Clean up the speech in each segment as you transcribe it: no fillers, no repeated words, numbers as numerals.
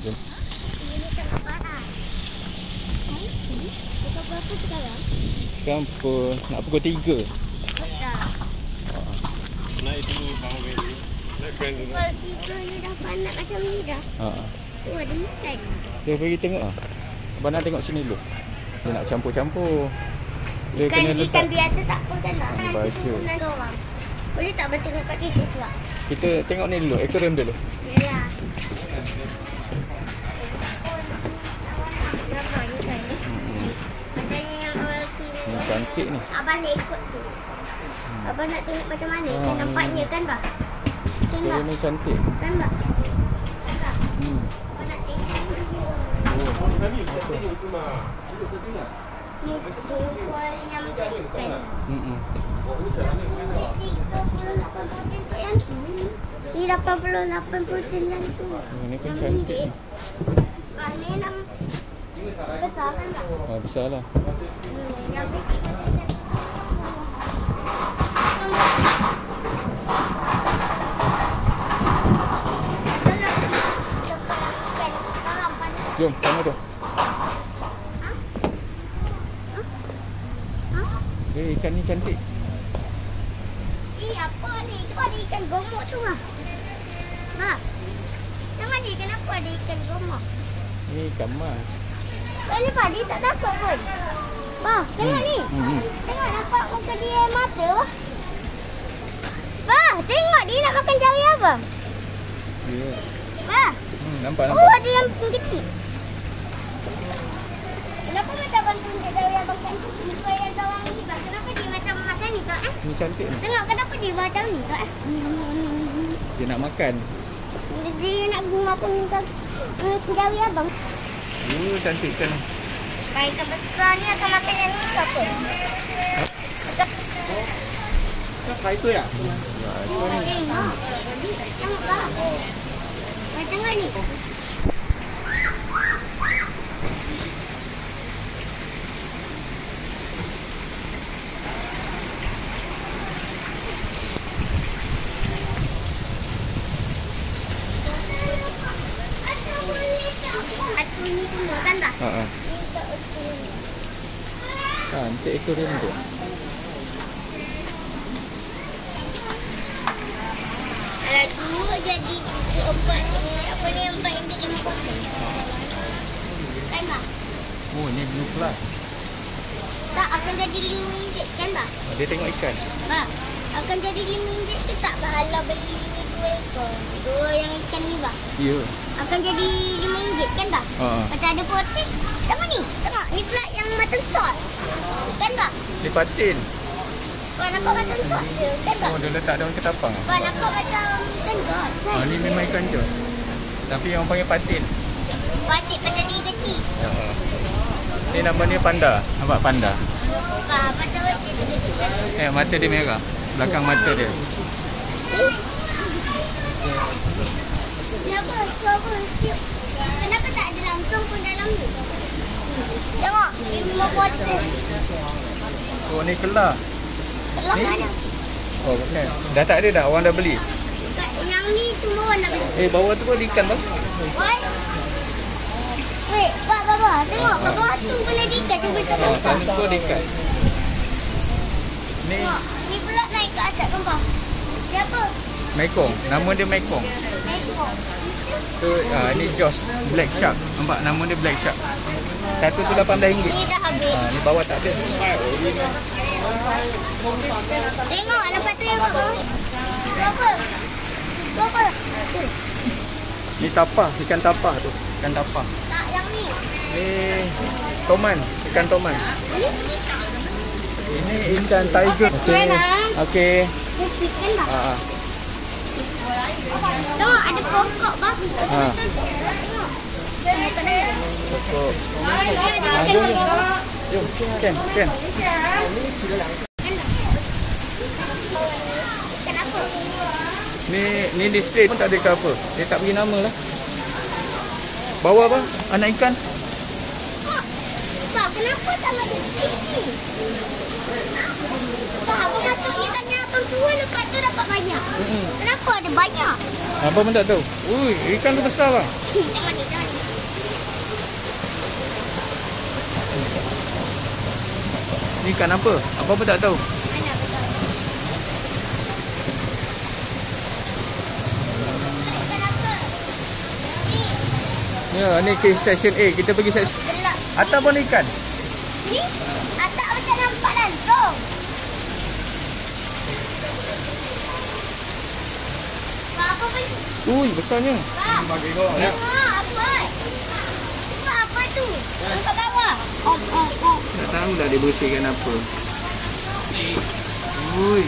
Jom. Ini tengah panas. Pukul berapa sekarang? Sekarang nak pukul 3. Dah. Naik dulu bawah beli. Naik brand dulu. Pukul 3 ni dah panas macam ni dah. Tu ada ikan. Dia pergi tengok ah. Abang nak tengok sini dulu. Dia nak campur-campur. Dia kena Ikan letak. biasa tak apa kan lah. Baca. Boleh tak bertengok kat situ pula? Kita tengok ni dulu, aquarium dulu. Ya. Nampak ni kan? Macamnya yang awal kira. Ni cantik ni. Abang nak ikut tu. Abang nak tengok macam mana ikan nampaknya kan bah? Kan bah? Aquarium ni cantik. Kan bah? Kan bah? Abang nak tengok dulu. Ni kual yang macam ikan. Untuk yang tu. Ni 88% yang tu. Ini pun Yang cantik bilik. ni. Ah, ni enam besar kan tak? Besar lah. Yang bilik. Jom, sana tu. Ikan ni cantik. Apa ni? Itu ada ikan gomok tu lah. Mak, jangan ni kenapa ada ikan gomok? Ni ikan mas. Ini Pak, dia tak takut pun. Bah, tengok ni. Tengok nampak muka dia mata bah. Bah, tengok dia nak makan jari abang. Ya. Bah. Nampak. Oh, ada yang kecil. Kenapa macam abang tunjuk jari abang kan? Muka yang tawang ni bah. Kenapa dia macam ni tak Ni cantik ni. Tengok kenapa dia macam ni tak Dia nak makan. Dia nak makan jari abang. Cantik kan ni. Ikan besar ni akan makan yang ni ke apa? Itu ya? Tengok bah. Tengok ni. Atu ni semua kan bah? Cantik aquarium tu. Ada dua jadi empat apa ni empat yang jadi empat. Kan bah? Oh, ni blue class. Tak akan jadi RM5 kan bah? Dia tengok ikan. Bah, akan jadi RM5 ke tak pahala beli ni 2 ekor? Dua yang ikan ni bah? Ya. Akan jadi RM5 kan bah? Macam ada potis. Tengok ni. Tengok ni pula yang mutton salt. Kan bah? Dia patin. Kau nampak mutton salt dia kan bah? Oh, dia letak daun ketapang. Kau nampak macam ikan gas kan? Ni memang ikan je. Tapi yang orang panggil patin. Patik macam dia kecil. Ni nama dia panda. Nampak panda? Bukan, mata dia kecil kan? Mata dia merah. Belakang mata dia. Kenapa? Kenapa tak ada langsung pun dalam ni? Tengok, ni memang potis. Oh, ni kelah. Kelah Ni? mana? Oh, bukan. Dah tak ada dah. Orang dah beli. Yang ni semua orang nak beli. Bawah tu pun ikan bang. Wait, bawah. Tengok, bawah tu pun ada ikan. Cuba kita nampak. Sana tu ada ikan. Ni Tengok, ni pula naik ke atas gambar. Siapa? Mekong. Nama dia Mekong. Tengok. Tu ni Joss Black Shark. Nampak nama dia Black Shark. Satu tu RM18. Ni dah habis. Ni bawah tak ada. Tengok, nampak tu yang kat bawah. Berapa? Tu. Ni tapah, ikan tapah tu. Ikan tapah. Tak, yang ni. Ni toman, ikan toman. Ni? Ini ikan tiger. Okey. Kecil kan bang? Tengok, ada pokok bang. Tengok. Pokok. Jom. Jom, scan. Kenapa? Ni display pun tak ada cover. Dia tak bagi nama lah. Bawah bang, anak ikan. Bang, kenapa tak ada kecil ni? Bang, abang maksudnya tanya abang tua lepas tu dapat banyak. Kenapa ada banyak? Abang pun tak tahu. Ui, ikan tu besar bang. Tengok ni. Ni ikan apa? Apa tak tahu. Mana betul? Ikan apa? Ya, ni ke section A. Kita pergi section Gelap. atas pun ikan. Ni atak macam nampak langsung. Apa pun? Ui, besarnya. Bagi kau. Tengok apa? Tengok apa tu? Yang kat bawah. Oh. Tak tahu dah dia bersihkan apa. Ui.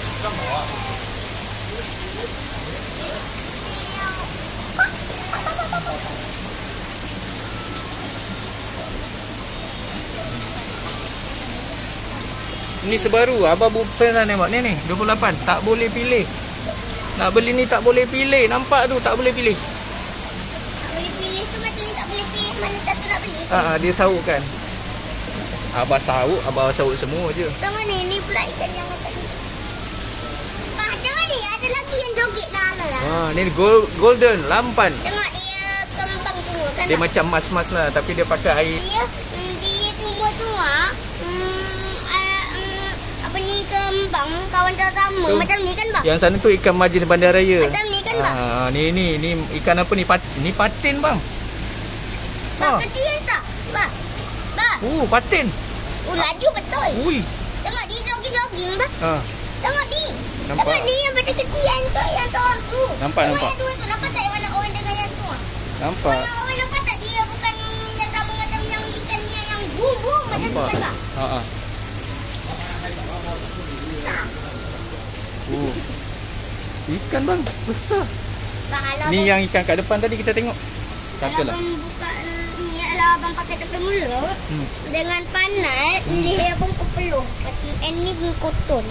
Ni sebaru. Abang pernah tengok ni 28. Tak boleh pilih. Nak beli ni tak boleh pilih. Nampak tu tak boleh pilih. Tak boleh pilih tu macam ni tak boleh pilih mana satu nak beli. Dia sautkan. Abang saut semua je. Tengok ni pula ikan yang kat ni. Tengok ni ada lagi yang joget lah. Ni golden lampan. Tengok dia kembang semua kan. Dia macam mas-mas lah tapi dia pakai air. Dia semua apa ni kembang kawan sama Tu. macam ni kan bang? Yang sana tu ikan margin bandaraya. Macam ni kan bang? Ni ikan apa ni? Ni patin bang. Bang kecil tak? Bang. Patin. Laju betul. Ui. Tengok dia jogging bang. Tengok ni. Nampak. Tengok ni yang pada kecilan tu yang seorang tu. Nampak. Tengok yang dua tu nampak tak yang mana orang dengan yang tu? Nampak. Orang nampak tak dia bukan yang sama macam yang ikan ni yang boom macam tu kan bang? Ikan bang besar. Bang kalau Ni yang ikan kat depan tadi kita tengok. Katalah. abang buka ni kalau abang pakai tepi mulut dengan panat dia abang peluh. Ni kotor.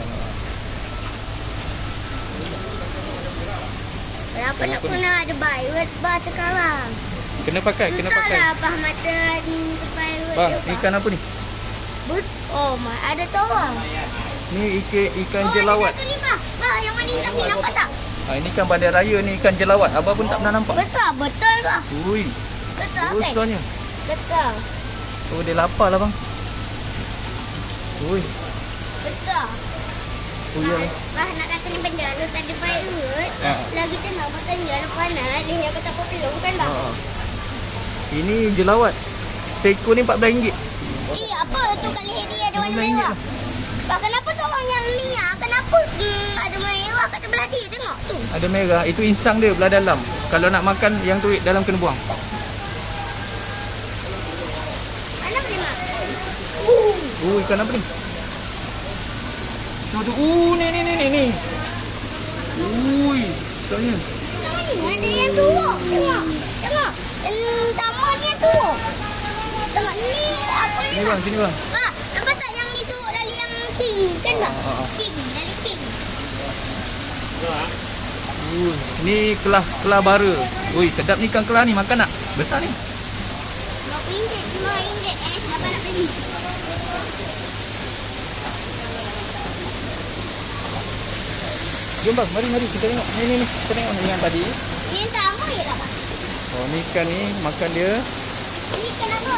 Kenapa nak guna ada virus bah sekarang? Kena pakai. Susahlah bah mata virus. Bang, ikan apa ni? Oh my, ada tawar. Ni ikan jelawat. Ada satu ni bah, yang mana hitam ni nampak tak? Ini ikan bandaraya ni ikan jelawat. Abang pun tak pernah nampak. Besar betul bah. Ui. Besar kan? Besarnya. Besar. Dia lapar lah bang. Ui. Besar. Ya. Bah nak kata ni benda lu tak ada virus. Lagi tengah matanya ada panas, dia kata apa pelung kan bang? Ini jelawat. Seekor ni RM14. Apa tu kat leher dia ada warna merah? Bah kenapa tu orang yang ni kenapa ada merah kat sebelah dia tengok tu? Ada merah. Itu insang dia belah dalam. Kalau nak makan yang tu dalam kena buang. Mana boleh mak? Ikan apa ni? Tu. Ni. Ui, besarnya. Tengok ni ada yang turuk. Tengok. Taman dia turuk. Tengok ni apa ni? Sini bang, sini bang. Bah, nampak tak yang ni turuk dari yang king kan bang? King, dari king. Ni kelah bara. Ui, sedap ni ikan kelah ni. Makan tak? Besar ni. RM5, RM5 Abang nak beli. Jom bang, mari kita tengok. Ni kita tengok ni yang tadi. Yang sama je lah bang. Ni ikan ni makan dia. Ini ikan apa?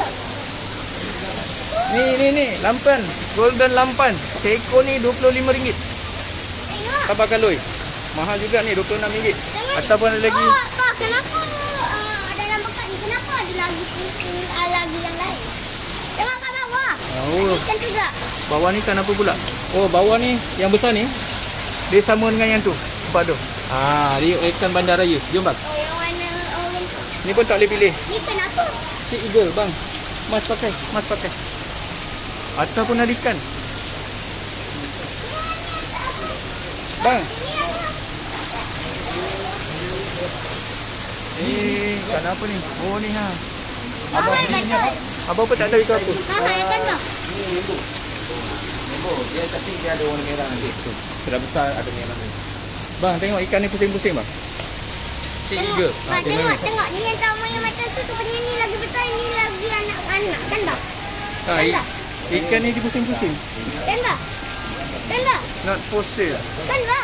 Ni lampan, golden lampan. Seekor ni RM25. Tengok. Sabar kaloi. Mahal juga ni RM26. Tengok. Ataupun ada lagi. Pak, kenapa dalam bekas ni kenapa ada lagi yang lain? Tengok kat bawah. Oh, Ikan juga. bawah ni ikan apa pula? Oh, bawah ni yang besar ni dia sama dengan yang tu. Nampak tu? Dia ikan bandaraya. Jom bang. Oh, yang warna orange. Ni pun tak boleh pilih. Ni kenapa? Sea eagle bang. Mas pakai. Ataupun ada ikan. Bang. Ikan apa ni? Oh ni ha. Abang Mahal betul. Abang pun tak tahu ikan apa. Mahal kan bang? Dia tapi dia ada warna merah nanti. Tu. Sudah besar ada merah ni. Bang, tengok ikan ni pusing-pusing bang. Sea eagle. Tengok. Ni yang sama yang macam tu sebenarnya ni lagi besar, ni lagi anak-anak kan bang? Ikan ni dia pusing-pusing. Kan bang? Not for sale. Kan bang?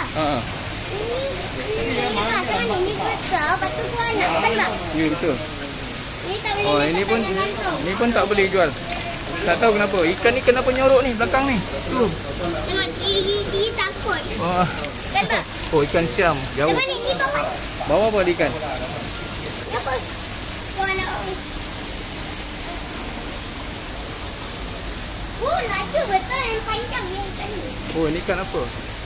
Ini bang, tengok ni besar, lepas tu anak kan bang? Ya betul. Ni tak boleh Ini pun tak boleh jual. Tak tahu kenapa. Ikan ni kenapa nyorok ni belakang ni. Tu. Tengok dia takut. Wah. Kan tak? Oh, ikan siam. Jauh. Tengok ni bawah. Bawa apa ada ikan? Apa? Warna. Laju betul yang panjang ni ikan ni. Oh, ini ikan apa?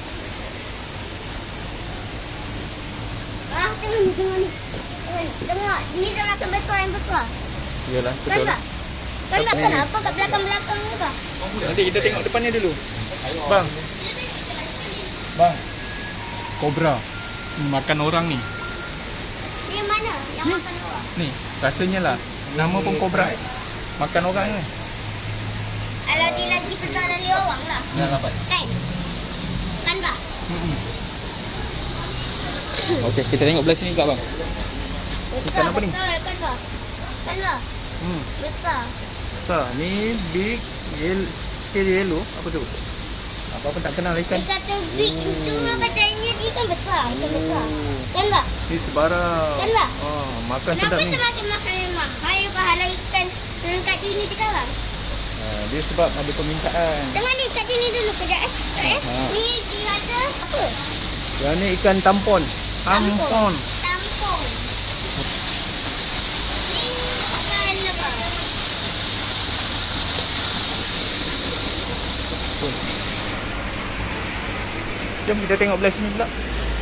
Tengok ni. Tengok, dia dah makan betul yang besar. Iyalah, Kan betul. tak? Kan tak? Kenapa kat belakang-belakang ni tak? Nanti kita tengok depannya dulu. Bang. Bang. Kobra. Makan orang ni. Dia mana yang makan orang? Ni, rasanya lah. Nama pun kobra. Makan orang ni. Alah, dia lagi besar dari orang lah. Dah dapat. Kan? Kan tak? Okey, kita tengok belah sini pula bang. Ikan apa ni? Betul, kan tak? Kan tak? Besar. Besar. Ni big scale yellow. Apa tu? Apa-apa tak kenal ikan. Dia kata big itu badannya dia kan besar. Ikan besar. Kan tak? Ni sebarang. Kan tak? Oh, makan Kenapa sedap ni. semakin mahal pahala ikan kat sini sekarang? Dia sebab ada permintaan. Tengok ni kat sini dulu kejap Ni dia ada apa? Yang ni ikan tampon. Tampon. Tampong. Ni ikan apa? Jom kita tengok belah sini pula.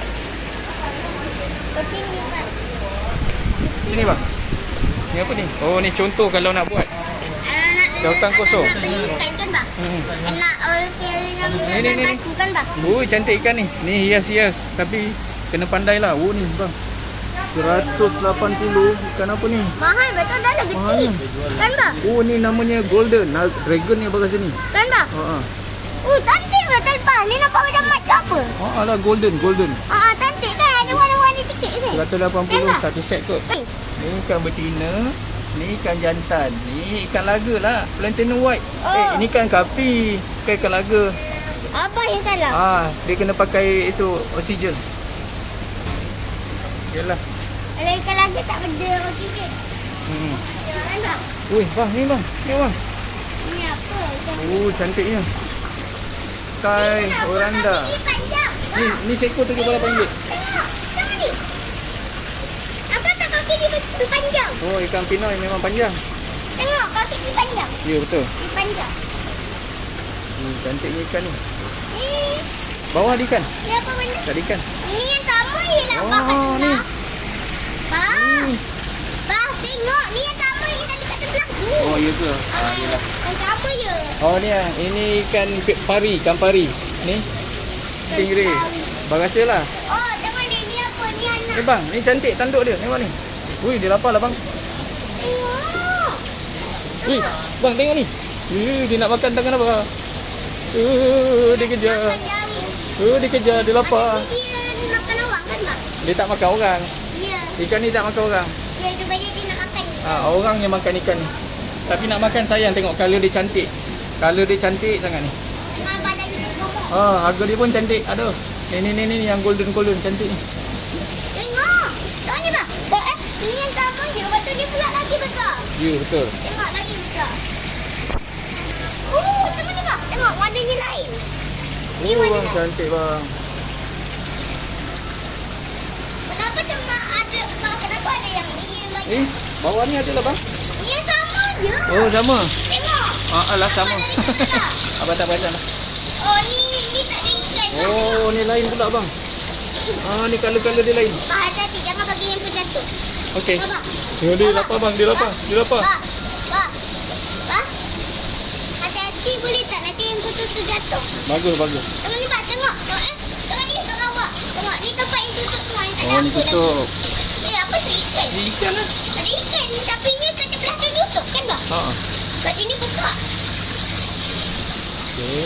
Kat sini kan? Sini bang. Ni apa ni? Oh, ni contoh kalau nak buat. Lautan kosong. Nak beli ikan kan tak? Nak Ni. batu kan tak? Oh, cantik ikan ni. Ni hias-hias. Tapi kena pandai lah. Oh ni bang. 180 ikan apa ni? Mahal betul dah lah Mahal kecil. ni. Kan tak? Oh ni namanya golden. Dragon ni bagas ni. Kan tak? Cantik betul pak. Ni nampak macam mat ke apa? Alah golden. Cantik kan? Ada warna-warna sikit kan? 180 satu set kot. Ni ikan betina. Ni ikan jantan. Ni ikan laga lah. Plantain white. Ini ikan kapi. Bukan ikan laga. Apa yang salah? Dia kena pakai itu oksigen. Yalah. Kalau ikan lagi tak benda oksigen. Kan tak? Ui, bang, ni bang. Ni bang. Ni apa? Cantiknya. Kai oranda. Kaki panjang. Ni seekor RM78. Tengok ni. Nampak tak kaki dia panjang? Oh, ikan pinoy memang panjang. Tengok kaki dia panjang. Ya, betul. Dia panjang. Cantiknya ikan ni. Ni. Bawah ada ikan. Ni apa benda? Tak ada ikan. Ini yang sama je lah Abah kat ni. sebelah. Bah, tengok. Ni yang sama je tadi kat sebelah tu. Oh, ya ke? Yalah. Yang sama je. Oh, ni ah. Ini ikan pari. Ni. Stingray. Bagasia lah. Oh, tengok ni. Ni apa? Ni anak. Ni bang, ni cantik tanduk dia. Tengok ni. Ui, dia lapar lah bang. Tengok. Ui, bang tengok ni. Dia nak makan tangan apa? Dia kejar. Makan jari. Dia kejar, dia lapar. Maksudnya dia makan orang kan tak? Dia tak makan orang. Ya. Ikan ni tak makan orang. Ya, tu banyak dia nak makan ni. Orang yang makan ikan ni. Tapi nak makan sayang tengok color dia cantik. Color dia cantik sangat ni. Dengan badan dia gemuk. Harga dia pun cantik. Aduh. Ni yang golden cantik ni. Tengok. Tengok ni bang. Ni yang sama je. Lepas tu dia pula lagi besar. Ya, betul. Tengok lagi besar. Tengok ni bang. Tengok warnanya lain. Ni warna bang, lain. cantik bang. Kenapa cuma ada kenapa ada yang ni yang banyak? Bawah ni ada lah bang. Ni yang sama je. Oh, sama. Tengok. Alah sama. Warna lain pula. Abang tak perasan lah. Ni tak ada ikan. Oh, ni lain pula bang. Ni color dia lain. Bah, hati-hati jangan bagi yang terjatuh. Okey. Abang. Dia lapar bang, dia lapar. Pak. Hati-hati boleh tak nanti yang tu terjatuh. Bagus. Tengok ni Pak, tengok. Tengok ni kat bawah. Tengok ni tempat yang tutup semua yang tak ada Oh, ni apa tutup. dah. Apa tu ikan? Ni ikan lah. Ada ikan tapi ni kat sebelah tu tutup kan bang? Kat sini buka. Okey.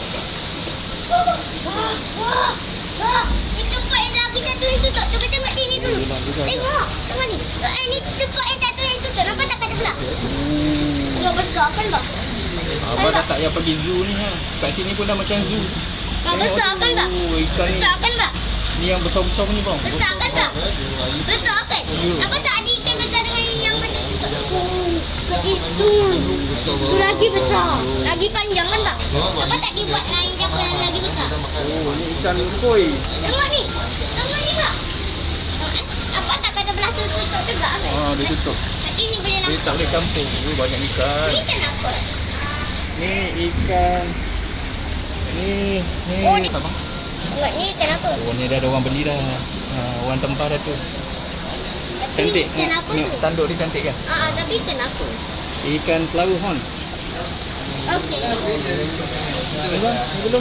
Wah. Ni tempat yang lagi satu yang tutup. Cuba tengok sini dulu. Tengok ni. Ni tempat yang satu yang tutup. Nampak tak kat sebelah? Tengok besar kan bang? Abang dah tak payah pergi zoo ni ha. Kat sini pun dah macam zoo. Besar kan bang? Ikan ni. Besar kan bang? Ni yang besar-besar ni bang. Besar kan bang? Besar kan? Apa tak ada ikan besar dengan yang benda tutup? Tu lagi besar. Lagi panjang kan, Pak? Apa tak dibuat lain siapa yang lagi besar? Oh, ni ikan koi. Tengok ni. Tengok ni, Pak. Apa tak kata belah tu tutup juga, Pak? Ah, dia tutup. Nanti ni boleh Dia nampak. tak boleh campur. Oh, banyak ikan. Ni kan apa? Ni ikan. Ni Oh, ni. apa? Tengok ni ikan apa? Oh, ni dah ada orang beli dah. Orang tempah dah tu. Tapi Cantik. ikan apa Tengok tu? tanduk dia cantik kan? Tapi ikan apa? Ikan flower horn. Okey. Ni bang, ni belum.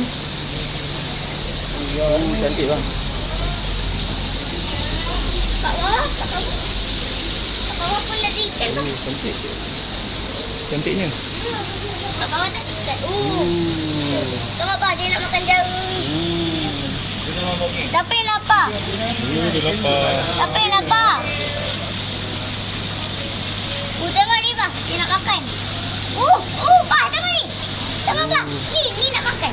Cantik bang. Kat bawah, kat bawah. Kat bawah pun ada ikan, Pak. Cantik. Cantiknya. Kat bawah tak ada ikan. Tengok, Pak. Dia nak makan daun. Siapa yang lapar? Dia lapar. Siapa yang lapar? Tengok ni, Pak. Dia nak makan. Pak. Tengok ni. Tengok, Pak. Ni nak makan.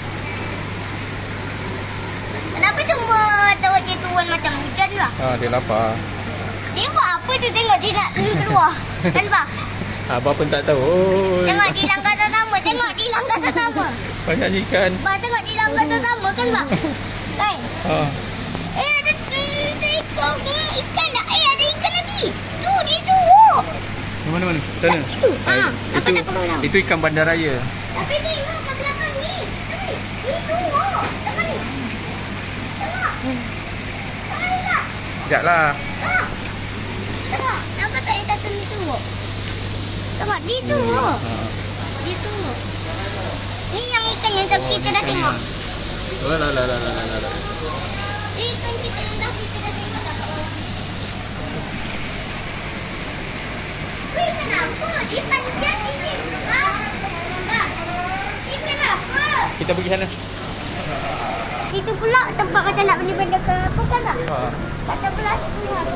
Kenapa cuma tengok dia turun macam hujan lah? Dia lapar. Dia buat apa tu? Tengok dia nak keluar. Kan, Pak? Abang pun tak tahu. Oh, Tengok di langkah sama. Tengok di langkah sama. banyak ikan. Pak, tengok di langkah sama kan, Pak? Kan? Ada seekor ke ikan dah. Ada ikan lagi. Tu, dia tu. Mana? Sana. Itu. Nampak tak keluar? Itu ikan bandaraya. Tapi tengok kat belakang ni. Itu. Tengok ni. Tengok. Tengok ni, Pak. Sekejap lah. Tengok. Nampak tak yang satu ni tu? Tengok, dia tu. Dia tu. Ni yang ikan yang kita dah tengok. Lah. Ikan kita yang dah kita dah tengok tak? Wih, kenapa? Dia panjat ini. Pak. Dia kenapa? Kita pergi sana. Itu pula tempat macam nak beli benda ke apa kan, Pak? Kat sebelah situ lah.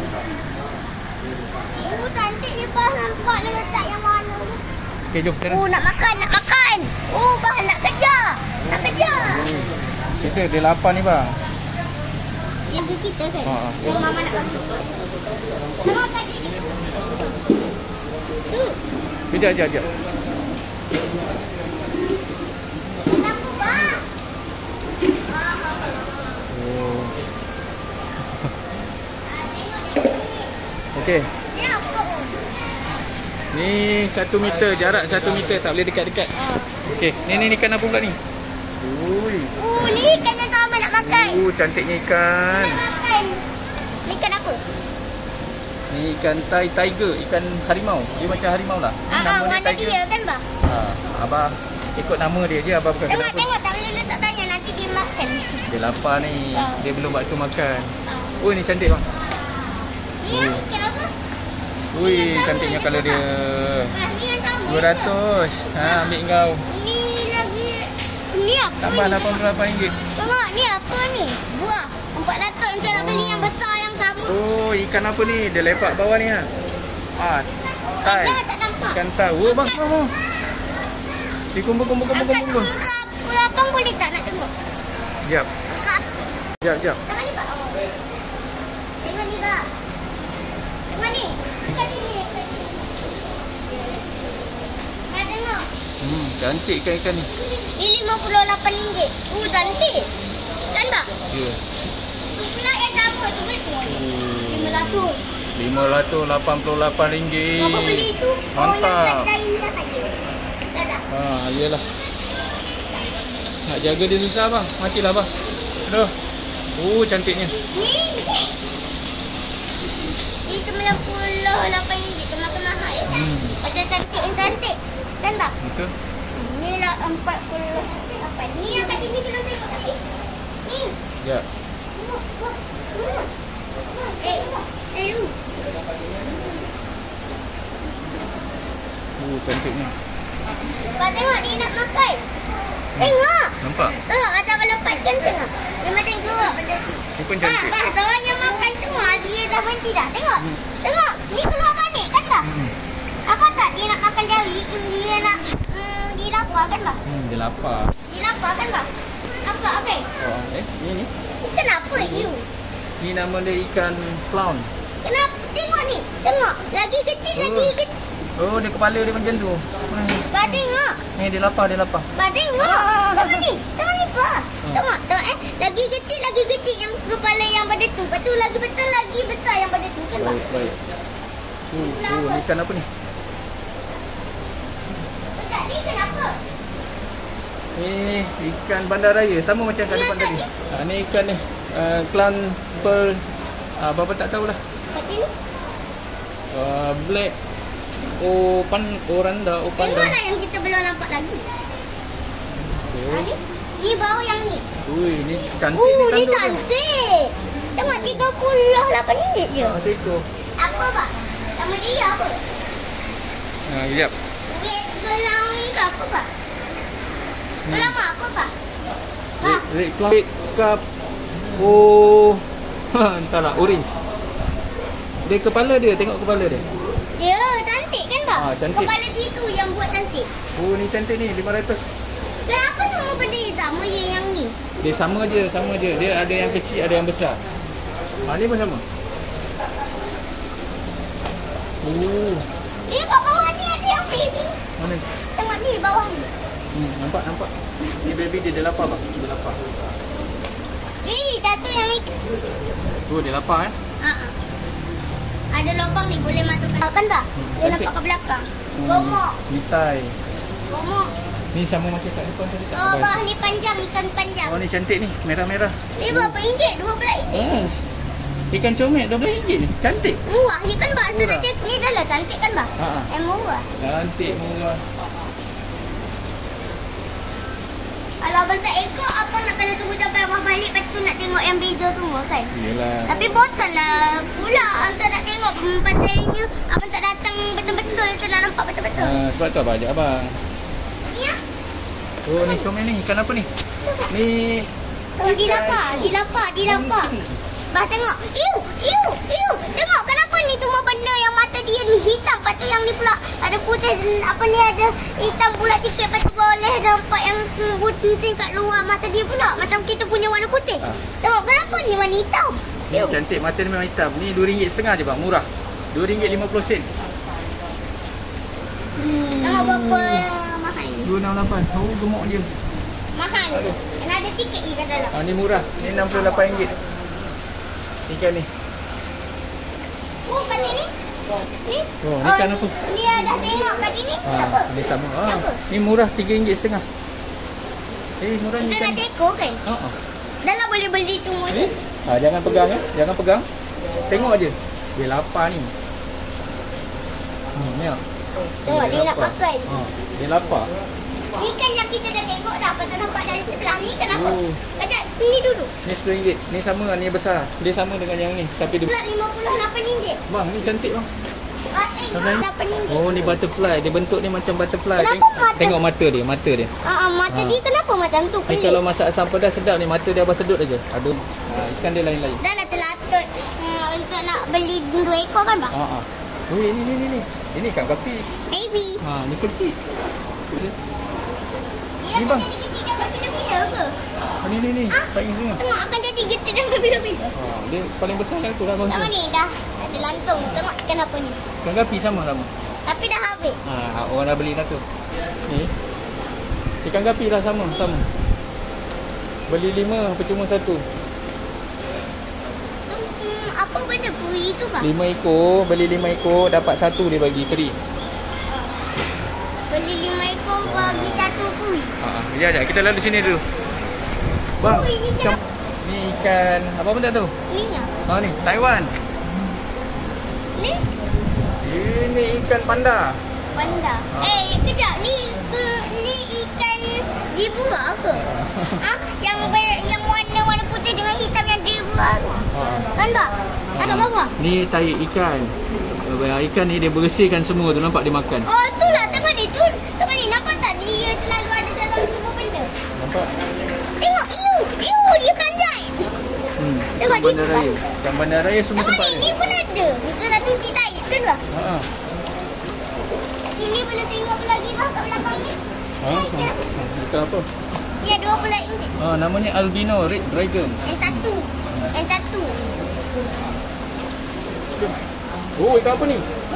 Cantik je, Pak. Nampak dia letak yang mana. Okey, jom sana. Nak makan. Bah, nak kejar. Dia lapar ni bang. Yang kita kan? Yang mama nak masuk. Tengok tadi. Tu. Kejap. Kenapa, Pak? Okey. Ni apa? Ni 1 meter, jarak 1 meter, tak boleh dekat-dekat. Okey, ni ikan apa pula ni? Ni ikan yang sama nak makan. Cantiknya ikan. Nak makan. Ni ikan apa? Ni ikan tiger, ikan harimau. Dia macam harimau lah. Warna dia kan, Bah? Abah ikut nama dia je, abah bukan kenapa. Tengok, tak boleh letak tanya, nanti dia makan. Dia lapar ni. Dia belum waktu makan. Ni cantik bang. Ni yang ikan apa? Cantiknya colour dia. Ni yang sama. 200. Ambil kau. Ni lagi. Ni apa? Tambah ni? RM88. Tengok, ni apa ni? Buah. 400 macam nak beli yang besar yang sama. Ikan apa ni? Dia lepak bawah ni ha. Tai. Tak nampak. Ikan tai. Bang. Kumpul. Kat lapang boleh tak nak tengok? Sekejap. Sekejap. Tengok ni, Pak. Tengok ni, Pak. Tengok ni. Nak tengok. Cantik ikan ni. Ni RM58. Cantik. Kan, Pak? Ya. Tu pula yang sama. Tu betul. RM500. RM588. Bapa beli tu. Mantap. Yang kat kain dah tadi. Tak. Yelah. Nak jaga dia susah bang. Matilah bang. Aduh. Cantiknya. Ni RM98. Termakan mahal ya. Macam cantik yang cantik. Kan, Pak? Betul. Ni lah RM48. Ni yang kat sini belum tengok tadi. Ni. Ya. Lu. Cantiknya. Pak tengok dia nak makan. Tengok. Nampak? Tengok ada lepas kan tengok. Dia macam gerak pada. Ni pun cantik. Pak, orang yang makan tengok dia dah berhenti dah. Tengok. Tengok. Ni keluar balik kan dah. Apa tak dia nak makan jari. Dia nak dia lapar kan Pak? Dia lapar. Dia lapar kan Pak? Nampak okey? Ni. Kenapa you? Ni nama dia ikan clown. Kenapa? Tengok ni. Tengok. Lagi kecil lagi kecil. Oh, dia kepala dia macam tu. Ba tengok. Ni dia lapar, dia lapar. Ba tengok. Tengok ni. Tengok ni pa. Tengok lagi kecil yang kepala yang pada tu. Lepas tu lagi besar yang pada tu kan. Baik, baik. Ni ikan apa ni? Tak ni kenapa? Ni ikan bandaraya sama macam kat depan tadi. Ni ikan ni clown pearl apa tak tahulah. Kat sini. Black oranda. Tengoklah yang kita belum nampak lagi. Ni bawah yang ni. Ui, ni cantik ni cantik. Tengok 38 minit je. Seekor. Apa pak? Sama dia apa? Sekejap. Gelang ni ke apa pak? Gelang apa pak? Red cup. Oh. Entahlah, orange. Dia kepala dia, tengok kepala dia. Dia cantik kan pak? Cantik. Kepala dia tu yang buat cantik. Oh, ni cantik ni, 500. Kenapa semua benda sama je yang ni? Dia sama je. Dia ada yang kecil, ada yang besar. Ni pun sama. Oh. Kat bawah ni ada yang baby. Mana? Tengok ni bawah ni. Nampak. Ni baby dia lapar bang. Dia lapar. Satu yang ni. Dia lapar Ada lubang ni boleh masukkan kan tak? Dia nampak ke belakang. Gomok. Nitai. Gomok. Ni sama macam kat depan tadi. Bawah ni panjang, ikan panjang. Ni cantik ni, merah-merah. Ni berapa ringgit? RM12. Ikan comel RM12 ni. Cantik. Murah ni kan bah. Ni dah lah cantik kan bah? Murah. Cantik, murah. Kalau abang tak ikut, abang nak kena tunggu sampai abang balik. Lepas tu nak tengok yang beza semua kan? Yelah. Tapi bosan lah pula. Abang nak tengok patutnya abang tak datang betul-betul. Tu nak nampak betul-betul. Sebab tu abang ajak abang. Ya? Oh, ni comel ni. Ikan apa ni? Ni... Dilapar. Bah tengok. Iu. Tengok kenapa ni semua benda yang mata dia ni hitam. Lepas tu yang ni pula ada putih. Apa ni ada hitam pula sikit. Lepas tu boleh nampak yang putih kat luar mata dia pula. Macam kita punya warna putih. Tengok kenapa ni warna hitam. Ni cantik. Mata dia memang hitam. Ni RM2.5 je bang. Murah. RM2.50. Tengok berapa mahal ni. RM268. Oh, gemuk dia. Mahal. Dan ada tiket kat dalam. Ni murah. Ni RM68. Ikan ni. Kat sini. Ni? Oh, ni ikan apa? Dia dah tengok kat sini. Apa? Dia sama. Ni murah RM3.50. Murah ni Kita ikan. nak teko kan? Dah lah boleh beli semua ni. Jangan pegang Jangan pegang. Tengok aje. Dia lapar ni. Ni. Tengok dia nak makan. Dia lapar. Ni kan yang kita dah tengok dah. Pasal nampak dari sebelah ni. Kenapa? Kajak sini dulu. Ni RM10. Ni sama ni besar. Dia sama dengan yang ni. Tapi dia RM58. bang, ni cantik bang. RM58. Oh, ni butterfly. Dia bentuk ni macam butterfly. Kenapa Tengok mata dia, mata dia. Mata dia kenapa macam tu? Ni kalau masak asam pedas sedap ni, mata dia abang sedut aja. Aduh. Ikan dia lain-lain. Dah lah terlatut untuk nak beli 2 ekor kan bang? Oh, ni. Ini ikan gapi. Baby. Ni kecil. Dia Ni, akan bang. jadi kecil dan berbila-bila ke? Ni. Paling sini. Tengok akan jadi kecil dan berbila-bila. Dia paling besar yang tu dah bang. Tengok ni dah ada lantung. Tengok kenapa ni. Ikan gapi sama. Tapi dah habis. Orang dah beli dah tu. Ni. Ikan gapi dah sama. Beli 5 percuma 1. Apa benda puri tu bang? 5 ekor, beli 5 ekor dapat 1 dia bagi free. Beli 5 ekor bagi 1 puri. Sekejap, kita lalu sini dulu. Bang, ni ikan apa pun tak tahu. Ni ya? Ni Taiwan. Ni? Ini ikan panda. Panda. Kejap. Ni ikan zebra ke? Yang warna putih dengan hitam yang zebra tu. Kan tak? Agak bawah. Ni tahi ikan. Ikan ni dia bersihkan semua tu, nampak dia makan. Oh, itulah. Tengok ni. Tengok ni. Nampak tak dia selalu ada dalam semua benda? Nampak? Tengok. Dia panjat. Tengok dia. Bandaraya. Ikan bandaraya semua Tengok tempat ni. dia. Ni pun ada. Kita nak cuci tahi kan bang? Ini boleh tengok lagi bang kat belakang ni. Ikan apa? Ya, RM20. Namanya albino red dragon. Yang satu. Oh, ikan apa ni?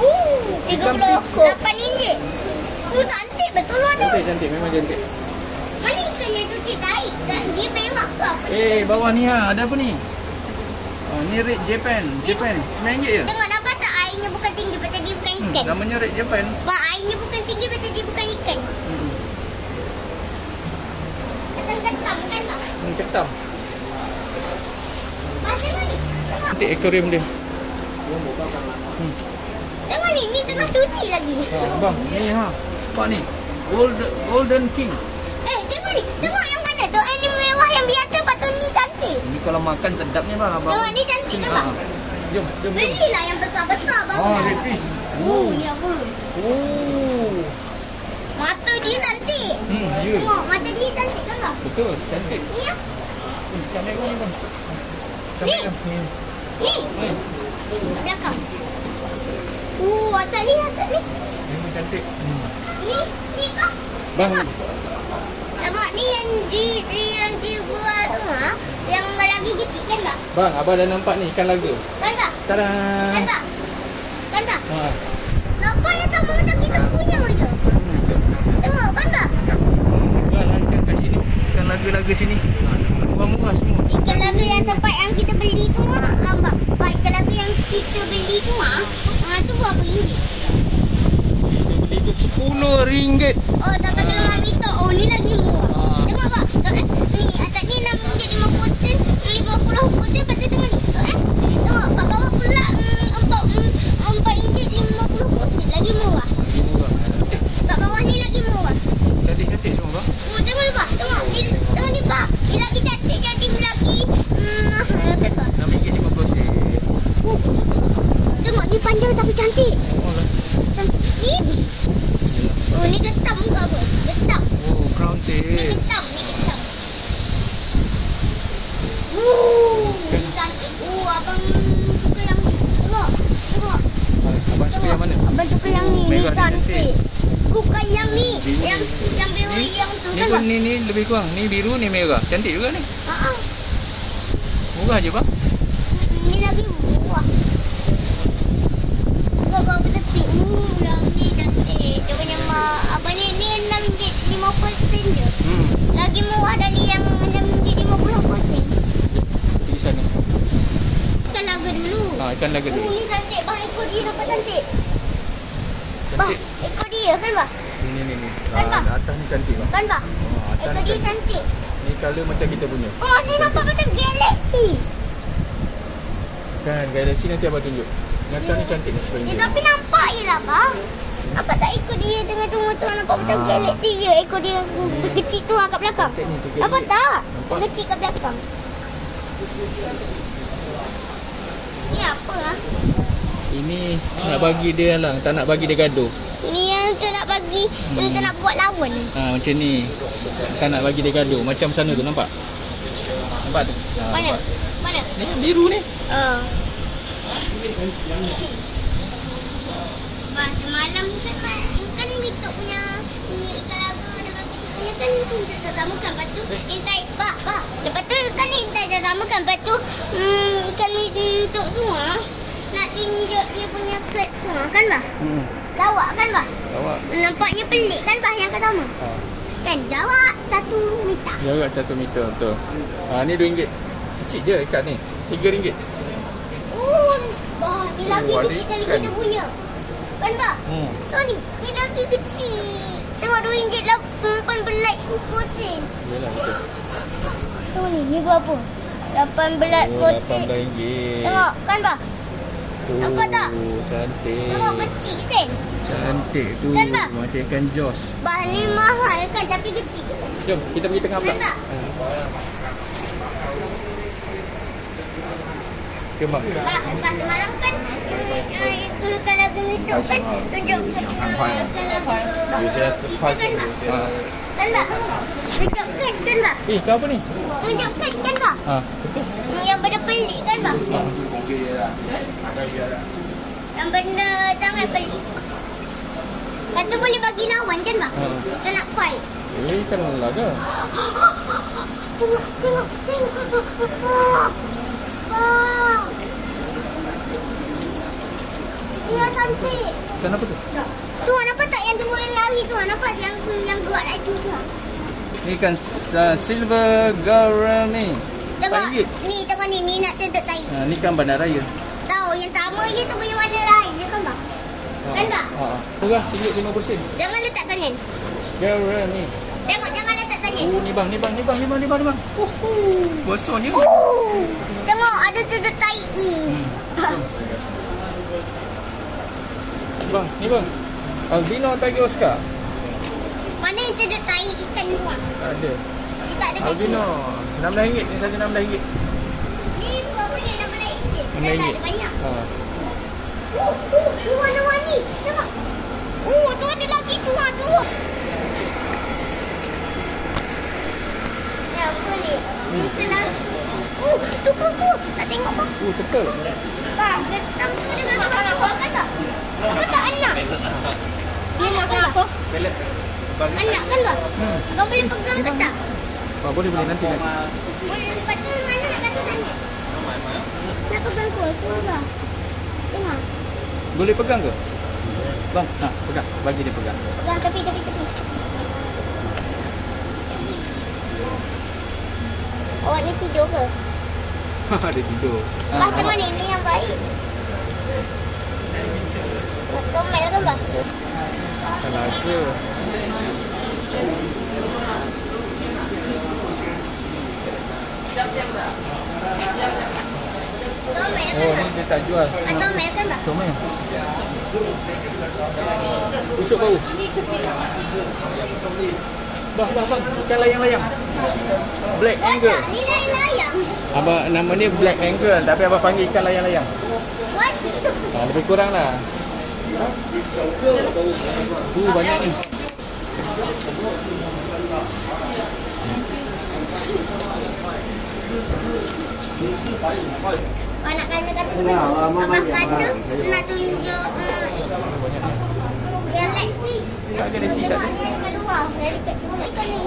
RM38. Cantik betul ada. Cantik, memang cantik. Mana ikannya tu taik? Dia perak ke apa? Bawah ni ada apa ni? Ni red Japan. RM9 je. Tengok nampak tak airnya bukan tinggi pasal dia bukan ikan. Namanya red Japan. Pak, airnya bukan tinggi pasal dia bukan ikan. Ketam kan tak? Ketam. Tengok ni. Cantik akuarium dia. Tengok ni tengah cuci lagi. Bang, ni Nampak ni. Golden King. Tengok ni. Tengok yang mana tu? Ini mewah yang biasa patut ni cantik. Ni kalau makan sedapnya bang. Tengok ni cantik kan bang? Jom. Belilah yang besar-besar bang. Redfish. Ni apa? Mata dia cantik. Ya. Tengok mata dia cantik kan bang? Betul, cantik. Ni ya? Kamera ni bang. Ni. Belakang. Atas ni. Memang cantik. Ni kah? Bang. Tengok ni yang jiwa tu yang lagi kecil kan bang? Bang, abang dah nampak ni ikan laga. Kan bang? Tada. Kan bang? Nampak yang sama macam kita punya je. Tengok kan bang? Ikan kat sini. Ikan laga-laga sini. Murah-murah semua. Ikan laga yang tempat yang kita beli tu abang. Ikan laga yang kita beli tu tu berapa ringgit? Dia beli tu RM10. Tapi kalau mak minta, ni lagi murah. Tengok bang. Ni atas ni RM6.50, RM50. Lepas tu tengok ni. Tengok kat bawah pula RM4.50. Lagi murah. Kat bawah ni lagi murah. Cantik-cantik semua bang. Tengok ni bang. Tengok ni bang. Ni lagi cantik jadi lagi mahal kan bang? RM6.50. Tengok ni panjang tapi cantik. Cantik. Ni getam ke apa? Getam. Crown Ni tail. getam. Cantik. Abang suka yang ni. Tengok. Abang suka yang mana? Abang suka yang ni. Ni Merah ni cantik. Bukan yang ni. Yang biru yang tu Ni kan pun bang? ni lebih kurang. Ni biru, ni merah. Cantik juga ni. Murah je bang. Ni lagi murah. Tengok berapa tepi. Yang ni cantik. Dia punya apa ni? Ni RM6.50 je. Lagi murah dari yang RM6.50. Di sana. Ikan laga dulu. Ikan laga dulu. Ni cantik bang. Ekor dia nampak cantik. Bang, Cantik. ekor dia kan bang? Ni. Kan, bang? Atas ni cantik bang. Kan bang? Atas Ekor dia cantik. Ni colour macam kita punya. Ni nampak macam galaksi. Kan, galaxy nanti abang tunjuk. Yang atas ni cantik ni RM10. Tapi nampak je lah bang. Apa tak ekor dia dengan tu nampak macam galaksi je. Ekor dia kecil tu kat belakang. Cantik ni, tu Nampak galaxy. tak? Nampak. Kecil kat belakang. Ni apa Ini nak bagi dia lang, tak nak bagi dia gaduh. Ni yang tu nak bagi, yang tu nak buat lawan. Macam ni. Tak nak bagi dia gaduh. Macam sana tu, nampak? Nampak tu? Mana? Nampak. Mana? Ni yang biru ni. Bah, semalam kan Mito punya ikan laga dengan kita punya kan kita samakan. Lepas tu Intai, lepas tu kan Intai dah samakan. Lepas tu ikan Mito tu nak tunjuk dia punya skirt tu kan bah? Lawak kan bah? Lawak. Nampaknya pelik kan bah yang pertama? Kan jawab 1 meter. Jarak 1 meter, betul. Ni RM2. Kecil je ikat ni. RM3. Bah, ni lagi ada kecil dari ikan. kita punya. Kan bah? Tu ni lagi kecil. Tengok RM2.18. Yalah, betul. Tu ni berapa? RM18. RM18. Tengok kan bah? Nampak tak? Cantik. Tengok kecil kan? Cantik tu. Kan, Bang? Macam ikan Jaws. Bah ni mahal kan tapi kecil. Jom, kita pergi tengah pula. Kan tak? Jom bang. Bah semalam kan ikan laga itu kan tunjuk kan bah? Kan bah? Tunjukkan kan bah? Kau apa ni? Tunjukkan kan bah? Yang benda pelik kan bah? Yang benda jangan pelik. Lepas tu boleh bagi lawan kan bah? Kita nak fight. Ikan laga. Tengok. Iya cantik. Ikan apa tu? Tuan nampak tak yang dua yang lari tu? Nampak yang gerak lagi tu? Ni ikan silver gourami. Tengok. RM4. Ni tengok ni nak cedek tahi. Ni ikan bandaraya. Tahu yang sama je tu punya warna lain je kan bang? Kan tak? Murah RM1.50. Jangan letak kanan. Gourami. Tengok jangan letak kanan. Oh, ni bang. Bosonnya. Tengok ada cedek tahi ni. Bang, ni bang. Albino Tiger Oscar. Mana yang cedek tahi ikan tu? Tak ada. Dia tak ada kat sini. Albino RM16. Ni saja RM16. Ni berapa ni? RM16. RM16. Dah ada banyak. Ha. Warna-warni. Tengok. Tu ada lagi tu. Ya, apa ni? Ni lagi. Tu kuku. Tak tengok bang. Betul. Bang, getam tu dengan kuku kan tak? Apa tak anak? Dia nak kenapa? Pelet. Anak kan bang? Abang boleh pegang ke tak? Boleh nanti. Boleh. Lepas tu mana nak kata tanya? Nak pegang kuku bang? Tengok. Boleh pegang ke? Bang, pegang. Bagi dia pegang. Pegang tepi. Awak ni tidur ke? Dia tidur. Bah, tengok ni yang baik. Comel kan bah? Talaga. Comel kan Oh, bah? ni dia tak jual. Comel kan bah? Comel. Busuk bau. Bang. Ikan layang-layang. Black Angle. Tak, ni layang-layang. Abang nama ni Black Angle, tapi abang panggil ikan layang-layang. What? Lebih kurang lah. Banyak ni. Nak kata abang kata nak tunjuk galaksi. Tak ada desi tak ada. Yang keluar dari ikan ni.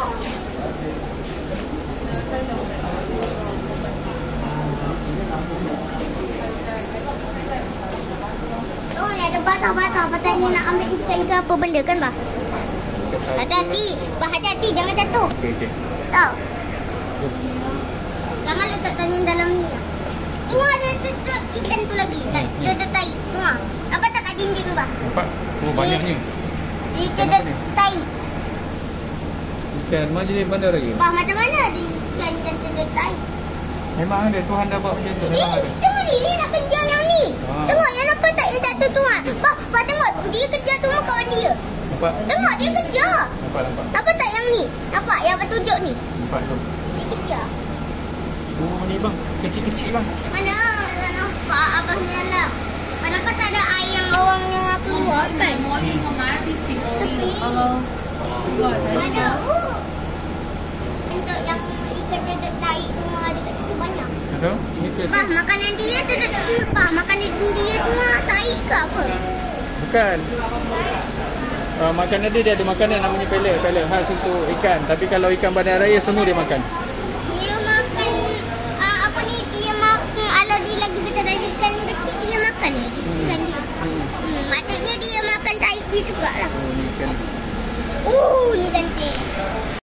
Oh, ni ada batah-batah. Patutnya nak ambil ikan ke apa benda kan, bah? Hati-hati. Bah, hati-hati. Jangan jatuh. Okey. Tahu? Jangan letak tangan dalam ni. Tu ada cedek ikan tu lagi. Cedek tahi. Tu nampak tak kat dinding tu, bah? Nampak? Oh, banyaknya. Dia cedek tahi. Ikan majlis bandaraya. Bah, macam mana ada ikan yang cedek tahi? Memang ada. Tuhan dah buat macam tu. Memang ada. Tengok ni nak kejar yang ni. Tengok yang nampak tak yang satu tu Bah, tengok dia kejar tu kawan dia. Nampak? Tengok dia kejar. Nampak. Nampak tak yang ni? Nampak yang petunjuk ni? Nampak tu. Dia kejar. Oh, ni bang. Kecil-kecil bang. Mana tak nampak abang dalam. Kenapa tak ada air yang orangnya keluar kan? Tepi. Mana? Untuk yang ikan cedek tahi tu ada kat situ banyak. Ada? Ni ke? Bah, makanan dia cedek bah, makanan dia tu tahi ke apa? Bukan. Makanan dia ada makanan namanya pelet khas untuk ikan. Tapi kalau ikan bandaraya semua dia makan. Dia makan apa ni? Dia makan kalau dia lagi besar dari ikan kecil dia makan ni ikan dia. Maksudnya dia makan tahi dia jugalah. Oh, ni ikan.